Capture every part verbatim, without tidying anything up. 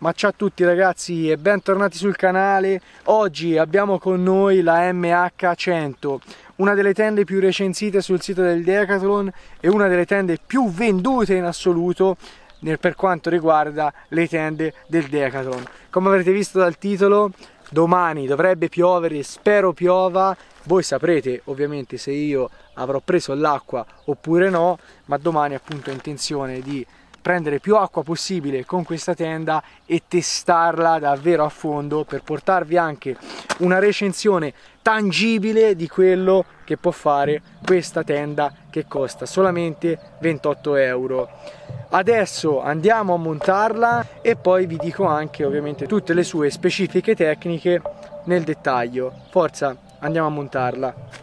Ma ciao a tutti ragazzi e bentornati sul canale. Oggi abbiamo con noi la M H cento, una delle tende più recensite sul sito del Decathlon e una delle tende più vendute in assoluto per quanto riguarda le tende del Decathlon. Come avrete visto dal titolo, domani dovrebbe piovere, spero piova. Voi saprete ovviamente se io avrò preso l'acqua oppure no, ma domani appunto ho intenzione di prendere più acqua possibile con questa tenda e testarla davvero a fondo per portarvi anche una recensione tangibile di quello che può fare questa tenda che costa solamente ventotto euro. Adesso andiamo a montarla e poi vi dico anche ovviamente tutte le sue specifiche tecniche nel dettaglio. Forza, andiamo a montarla.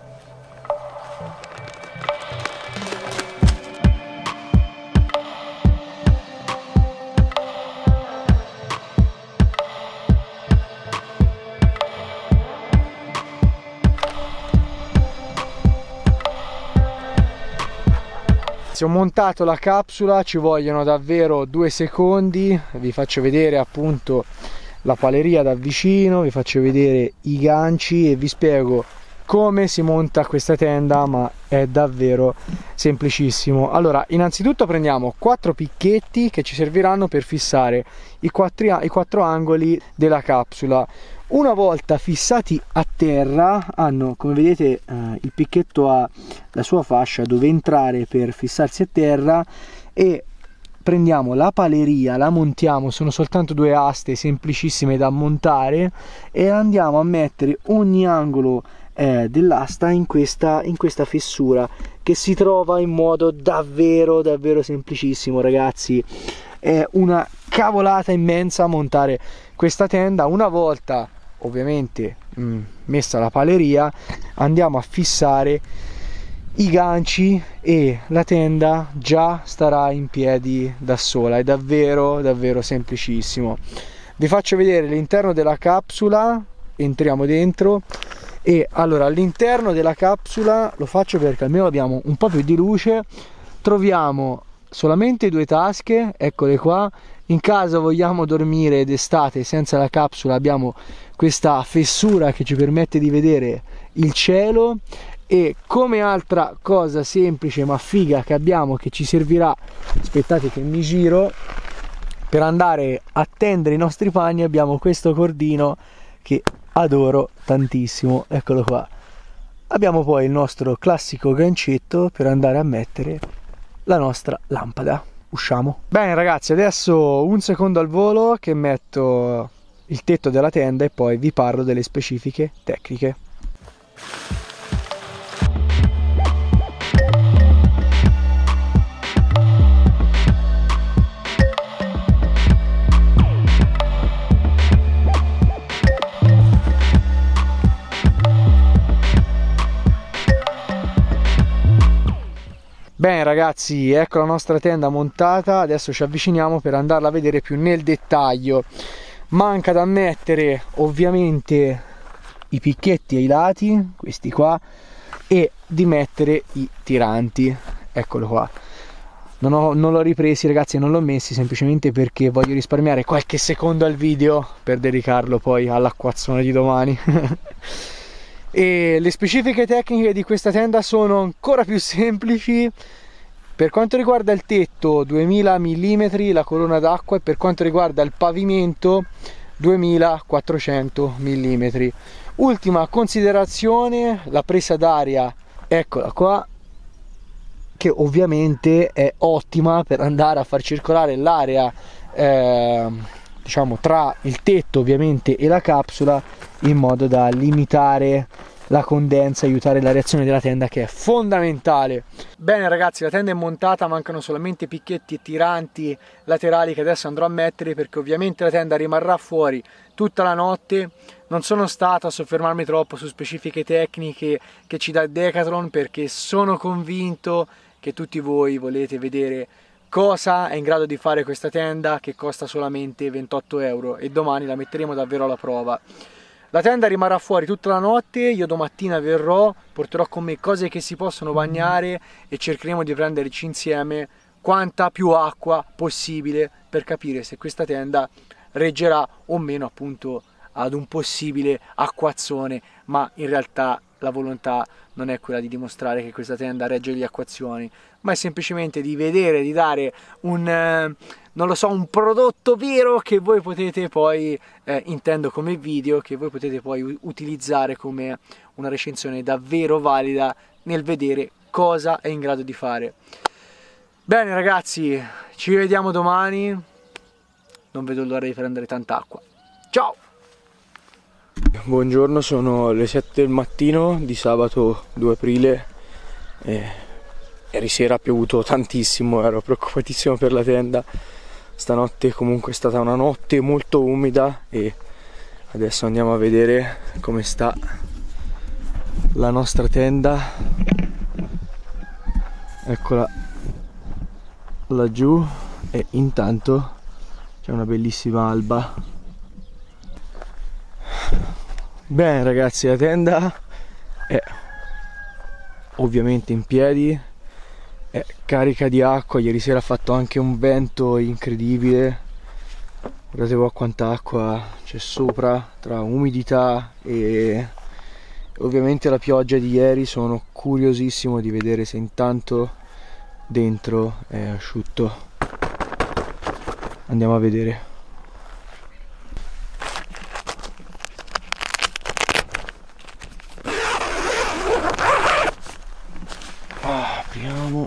Ho montato la capsula, ci vogliono davvero due secondi, vi faccio vedere appunto la paleria da vicino, vi faccio vedere i ganci e vi spiego come si monta questa tenda, ma è davvero semplicissimo. Allora, innanzitutto prendiamo quattro picchetti che ci serviranno per fissare i quattro, i quattro angoli della capsula. Una volta fissati a terra, hanno, come vedete, eh, il picchetto ha la sua fascia dove entrare per fissarsi a terra, e prendiamo la paleria, la montiamo, sono soltanto due aste semplicissime da montare, e andiamo a mettere ogni angolo eh, dell'asta in questa, in questa fessura che si trova in modo davvero davvero semplicissimo, ragazzi. È una cavolata immensa montare questa tenda. Una volta ovviamente mh, messa la paleria, andiamo a fissare i ganci e la tenda già starà in piedi da sola. È davvero davvero semplicissimo. Vi faccio vedere l'interno della capsula, entriamo dentro. E allora, all'interno della capsula, lo faccio perché almeno abbiamo un po' più di luce, troviamo solamente due tasche, eccole qua. In caso vogliamo dormire d'estate senza la capsula, abbiamo questa fessura che ci permette di vedere il cielo. E come altra cosa semplice ma figa che abbiamo, che ci servirà, aspettate che mi giro, per andare a tendere i nostri panni, abbiamo questo cordino che adoro tantissimo, eccolo qua. Abbiamo poi il nostro classico gancetto per andare a mettere la nostra lampada. Usciamo. Bene ragazzi, adesso un secondo al volo che metto il tetto della tenda e poi vi parlo delle specifiche tecniche. Bene ragazzi, ecco la nostra tenda montata, adesso ci avviciniamo per andarla a vedere più nel dettaglio. Manca da mettere ovviamente i picchetti ai lati, questi qua, e di mettere i tiranti, eccolo qua. Non, ho, non l'ho ripresi ragazzi, non l'ho messi semplicemente perché voglio risparmiare qualche secondo al video per dedicarlo poi all'acquazzone di domani. E le specifiche tecniche di questa tenda sono ancora più semplici. Per quanto riguarda il tetto, duemila millimetri la colonna d'acqua, e per quanto riguarda il pavimento duemilaquattrocento millimetri. Ultima considerazione, la presa d'aria, eccola qua, che ovviamente è ottima per andare a far circolare l'aria eh, diciamo tra il tetto ovviamente e la capsula, in modo da limitare la condensa e aiutare la reazione della tenda, che è fondamentale. Bene ragazzi, la tenda è montata, mancano solamente picchetti e tiranti laterali che adesso andrò a mettere, perché ovviamente la tenda rimarrà fuori tutta la notte. Non sono stato a soffermarmi troppo su specifiche tecniche che ci dà il Decathlon, perché sono convinto che tutti voi volete vedere cosa è in grado di fare questa tenda che costa solamente ventotto euro, e domani la metteremo davvero alla prova. La tenda rimarrà fuori tutta la notte, io domattina verrò, porterò con me cose che si possono bagnare e cercheremo di prenderci insieme quanta più acqua possibile per capire se questa tenda reggerà o meno appunto ad un possibile acquazzone, ma in realtà la volontà non è quella di dimostrare che questa tenda regge gli acquazzoni, ma è semplicemente di vedere, di dare un, eh, non lo so, un prodotto vero che voi potete poi, eh, intendo come video, che voi potete poi utilizzare come una recensione davvero valida nel vedere cosa è in grado di fare. Bene ragazzi, ci vediamo domani, non vedo l'ora di prendere tanta acqua. Ciao! Buongiorno, sono le sette del mattino di sabato due aprile e ieri sera ha piovuto tantissimo, ero preoccupatissimo per la tenda. Stanotte comunque è stata una notte molto umida e adesso andiamo a vedere come sta la nostra tenda. Eccola laggiù e intanto c'è una bellissima alba. Bene ragazzi, la tenda è ovviamente in piedi, è carica di acqua, ieri sera ha fatto anche un vento incredibile, guardate qua quanta acqua c'è sopra tra umidità e ovviamente la pioggia di ieri. Sono curiosissimo di vedere se intanto dentro è asciutto, andiamo a vedere. Apriamo.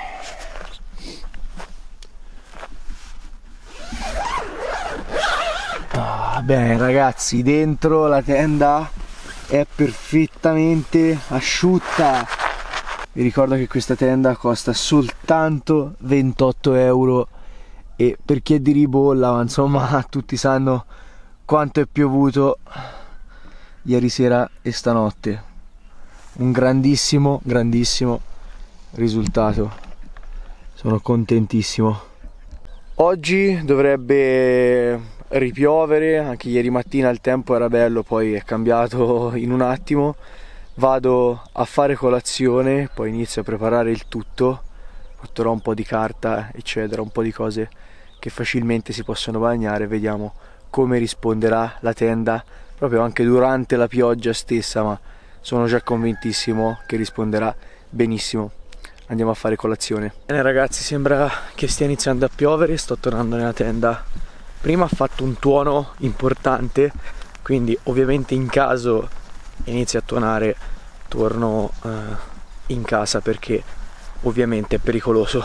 Ah, bene ragazzi, dentro la tenda è perfettamente asciutta. Vi ricordo che questa tenda costa soltanto ventotto euro e per chi è di Ribolla, ma insomma tutti sanno quanto è piovuto ieri sera e stanotte. Un grandissimo, grandissimo risultato, sono contentissimo. Oggi dovrebbe ripiovere, anche ieri mattina il tempo era bello, poi è cambiato in un attimo. Vado a fare colazione, poi inizio a preparare il tutto, porterò un po' di carta eccetera, un po' di cose che facilmente si possono bagnare. Vediamo come risponderà la tenda proprio anche durante la pioggia stessa, ma sono già convintissimo che risponderà benissimo. Andiamo a fare colazione. Bene ragazzi, sembra che stia iniziando a piovere, sto tornando nella tenda. Prima ha fatto un tuono importante, quindi ovviamente in caso inizia a tuonare torno uh, in casa perché ovviamente è pericoloso.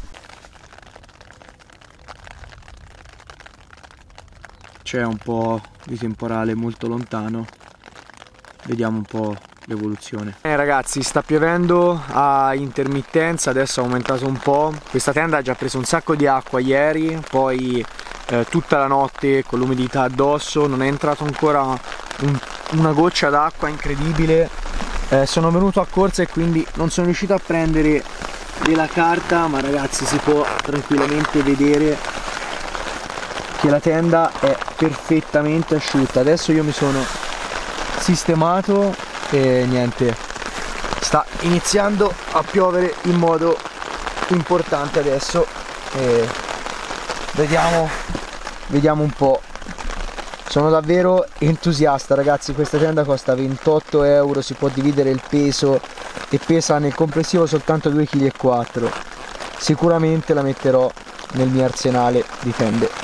C'è un po' di temporale molto lontano, vediamo un po' l'evoluzione. Eh ragazzi, sta piovendo a intermittenza, adesso ha aumentato un po'. Questa tenda ha già preso un sacco di acqua ieri, poi eh, tutta la notte con l'umidità addosso non è entrato ancora un, una goccia d'acqua incredibile. Eh, sono venuto a corsa e quindi non sono riuscito a prendere della carta, ma ragazzi si può tranquillamente vedere che la tenda è perfettamente asciutta. Adesso io mi sono sistemato e niente, sta iniziando a piovere in modo importante adesso e vediamo vediamo un po'. Sono davvero entusiasta ragazzi, questa tenda costa ventotto euro, si può dividere il peso e pesa nel complessivo soltanto due virgola quattro chili. Sicuramente la metterò nel mio arsenale di tende.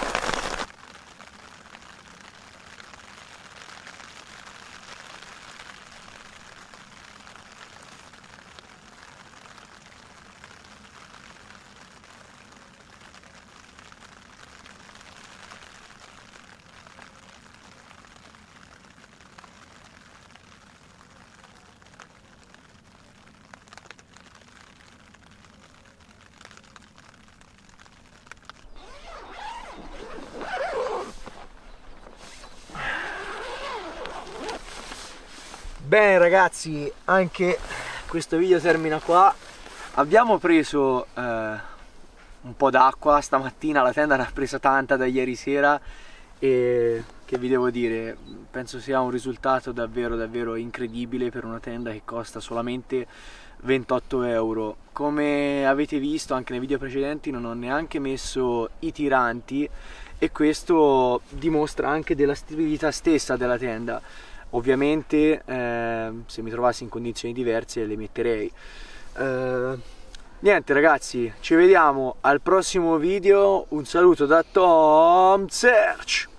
Bene ragazzi, anche questo video termina qua. Abbiamo preso eh, un po' d'acqua stamattina, la tenda ne ha presa tanta da ieri sera e che vi devo dire, penso sia un risultato davvero davvero incredibile per una tenda che costa solamente ventotto euro. Come avete visto anche nei video precedenti non ho neanche messo i tiranti, e questo dimostra anche della stabilità stessa della tenda. Ovviamente eh, se mi trovassi in condizioni diverse le metterei. eh, niente ragazzi, ci vediamo al prossimo video. Un saluto da Tom Search.